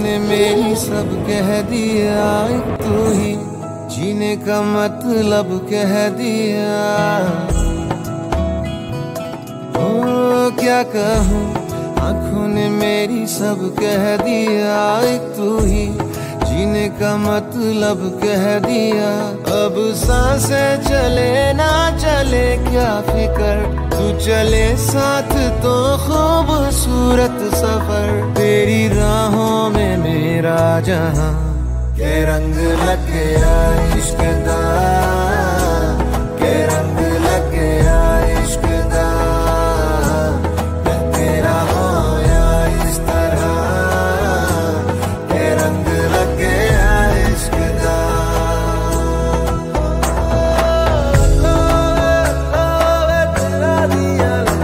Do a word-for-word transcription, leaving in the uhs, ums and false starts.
ने मेरी सब कह दिया, एक तू ही जीने का मतलब कह दिया। ओ क्या कहूँ, आँखों ने मेरी सब कह दिया, एक तू ही जीने का मतलब कह दिया। अब सांसें चले ना चले क्या फिकर, तू चले साथ तो खूबसूरत सफर। तेरी राहों में मेरा जहां के रंग लग गया इश्क दा।